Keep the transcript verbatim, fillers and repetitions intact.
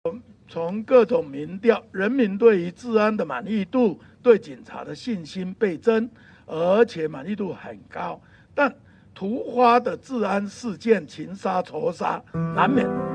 从各种民调，人民对于治安的满意度、对警察的信心倍增，而且满意度很高。但突发的治安事件、情杀、仇杀难免。